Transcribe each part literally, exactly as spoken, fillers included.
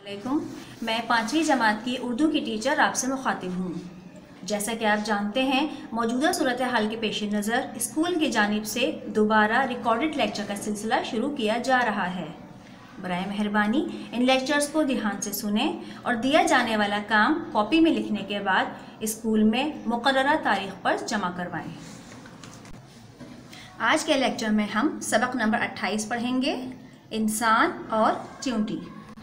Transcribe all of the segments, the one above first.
علیکم، میں پانچویں جماعت کی اردو کی ٹیچر آپ سے مخاطب ہوں۔ جیسا کہ آپ جانتے ہیں، موجودہ صورتحال کے پیش نظر اسکول کی جانب سے دوبارہ ریکارڈڈ لیکچر کا سلسلہ شروع کیا جا رہا ہے۔ برائے مہربانی ان لیکچرز کو دھیان سے سنیں اور دیا جانے والا کام کاپی میں لکھنے کے بعد اسکول میں مقررہ تاریخ پر جمع کروائیں۔ آج کے لیکچر میں ہم سبق نمبر اٹھائیس پڑھیں گے، انسان اور چیونٹی۔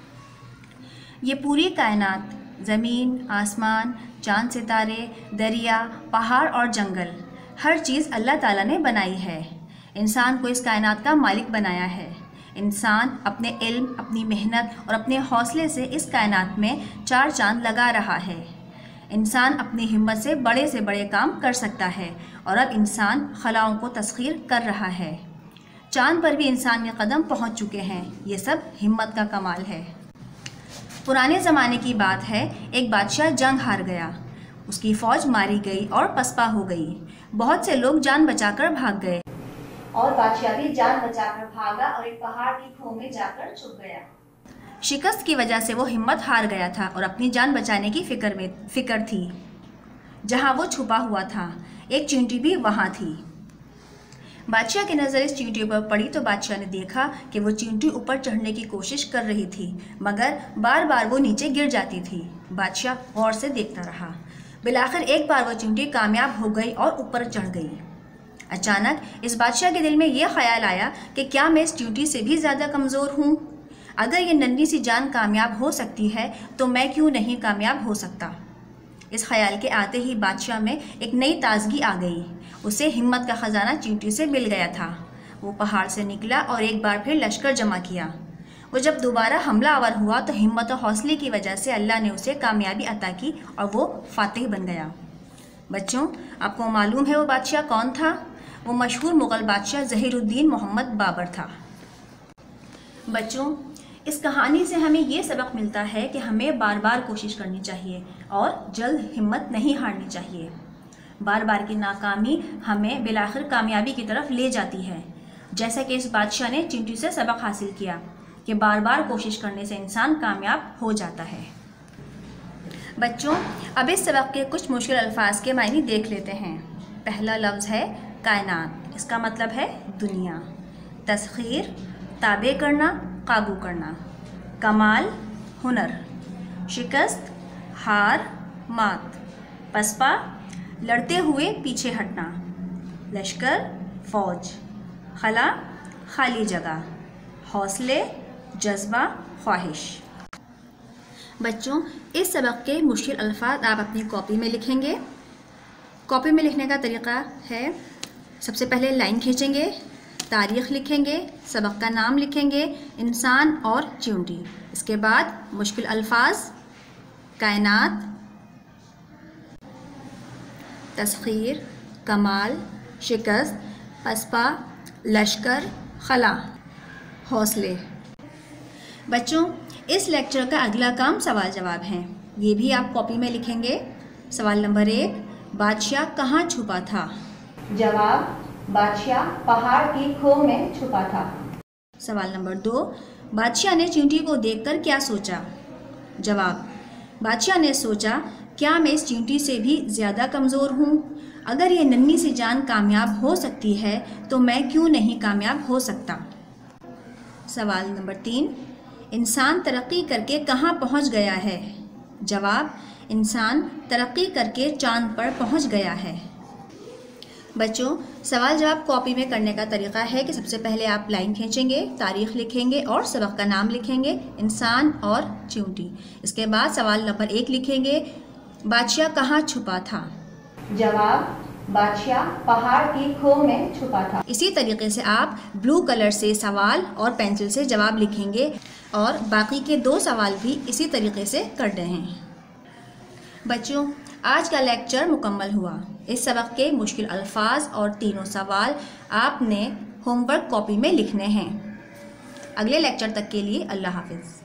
یہ پوری کائنات، زمین، آسمان، چاند ستارے، دریا، پہاڑ اور جنگل، ہر چیز اللہ تعالیٰ نے بنائی ہے۔ انسان کو اس کائنات کا مالک بنایا ہے۔ انسان اپنے علم، اپنی محنت اور اپنے حوصلے سے اس کائنات میں چار چاند لگا رہا ہے۔ انسان اپنی ہمت سے بڑے سے بڑے کام کر سکتا ہے اور اب انسان خلاؤں کو تسخیر کر رہا ہے۔ چاند پر بھی انسان کے قدم پہنچ چکے ہیں۔ یہ سب ہمت کا کمال ہے۔ پرانے زمانے کی بات ہے، ایک بادشاہ جنگ ہار گیا، اس کی فوج ماری گئی اور پسپا ہو گئی۔ بہت سے لوگ جان بچا کر بھاگ گئے اور بادشاہ بھی جان بچا کر بھاگا اور ایک پہاڑ کی کھو میں جا کر چھپ گیا۔ شکست کی وجہ سے وہ ہمت ہار گیا تھا اور اپنی جان بچانے کی فکر میں فکر تھی۔ جہاں وہ چھپا ہوا تھا، ایک چیونٹی بھی وہاں تھی۔ بادشاہ کی نظر اس چیونٹی پر پڑی تو بادشاہ نے دیکھا کہ وہ چیونٹی اوپر چڑھنے کی کوشش کر رہی تھی، مگر بار بار وہ نیچے گر جاتی تھی۔ بادشاہ غور سے دیکھتا رہا۔ بالآخر ایک بار وہ چیونٹی کامیاب ہو گئی اور اوپر چڑھ گئی۔ اچانک اس بادشاہ کے دل میں یہ خیال آیا کہ کیا میں اس چیونٹی سے بھی زیادہ کمزور ہوں؟ اگر یہ ننھی سی جان کامیاب ہو سکتی ہے تو میں کیوں نہیں کامیاب ہو سکتا؟ اس خیال کے آتے ہی بادشاہ میں ایک نئی تازگی آ گئی۔ اسے ہمت کا خزانہ چیونٹی سے مل گیا تھا۔ وہ پہاڑ سے نکلا اور ایک بار پھر لشکر جمع کیا۔ وہ جب دوبارہ حملہ آور ہوا تو ہمت و حوصلے کی وجہ سے اللہ نے اسے کامیابی عطا کی اور وہ فاتح بن گیا۔ بچوں، آپ کو معلوم ہے وہ بادشاہ کون تھا؟ وہ مشہور مغل بادشاہ ظہیر الدین محمد بابر تھا۔ بچوں، اس کہانی سے ہمیں یہ سبق ملتا ہے کہ ہمیں بار بار کوشش کرنی چاہیے اور جلد ہمت نہیں ہارنی چاہیے۔ بار بار کی ناکامی ہمیں بالآخر کامیابی کی طرف لے جاتی ہے، جیسا کہ اس بادشاہ نے چیونٹی سے سبق حاصل کیا کہ بار بار کوشش کرنے سے انسان کامیاب ہو جاتا ہے۔ بچوں، اب اس سبق کے کچھ مشکل الفاظ کے معنی دیکھ لیتے ہیں۔ پہلا لفظ ہے کائنات، اس کا مطلب ہے دنیا۔ تسخیر، تابع کرنا، قابو کرنا۔ کمال، ہنر۔ شکست، ہار، مات۔ پسپا، لڑتے ہوئے پیچھے ہٹنا۔ لشکر، فوج۔ خلا، خالی جگہ۔ حوصلے، جذبہ، خواہش۔ بچوں، اس سبق کے مشکل الفاظ آپ اپنی کاپی میں لکھیں گے۔ کاپی میں لکھنے کا طریقہ ہے، سب سے پہلے لائن کھینچیں گے، تاریخ لکھیں گے، سبق کا نام لکھیں گے، انسان اور چیونٹی۔ اس کے بعد مشکل الفاظ، کائنات، تسخیر، کمال، شکست، پسپا، لشکر، خلا، حوصلے۔ بچوں، اس لیکچر کا اگلا کام سوال جواب ہے، یہ بھی آپ کاپی میں لکھیں گے۔ سوال نمبر ایک، بادشاہ کہاں چھپا تھا؟ جواب، بادشاہ پہاڑ کی کھو میں چھپا تھا۔ سوال نمبر دو، بادشاہ نے چیونٹی کو دیکھ کر کیا سوچا؟ جواب، بادشاہ نے سوچا کیا میں اس چیونٹی سے بھی زیادہ کمزور ہوں؟ اگر یہ ننھی سی جان کامیاب ہو سکتی ہے تو میں کیوں نہیں کامیاب ہو سکتا؟ سوال نمبر تین، انسان ترقی کر کے کہاں پہنچ گیا ہے؟ جواب، انسان ترقی کر کے چاند پر پہنچ گیا ہے۔ بچوں، سوال جواب کاپی میں کرنے کا طریقہ ہے کہ سب سے پہلے آپ لائن کھینچیں گے، تاریخ لکھیں گے اور سبق کا نام لکھیں گے، انسان اور چیونٹی۔ اس کے بعد سوال نمبر ایک لکھیں گے، بادشاہ کہاں چھپا تھا؟ جواب، بادشاہ پہاڑ کی کھو میں چھپا تھا۔ اسی طریقے سے آپ بلو کلر سے سوال اور پینسل سے جواب لکھیں گے اور باقی کے دو سوال بھی اسی طریقے سے کر رہے ہیں۔ بچوں، آج کا لیکچر مکمل ہوا۔ اس سبق کے مشکل الفاظ اور تینوں سوال آپ نے ہوم ورک کاپی میں لکھنے ہیں۔ اگلے لیکچر تک کے لیے اللہ حافظ۔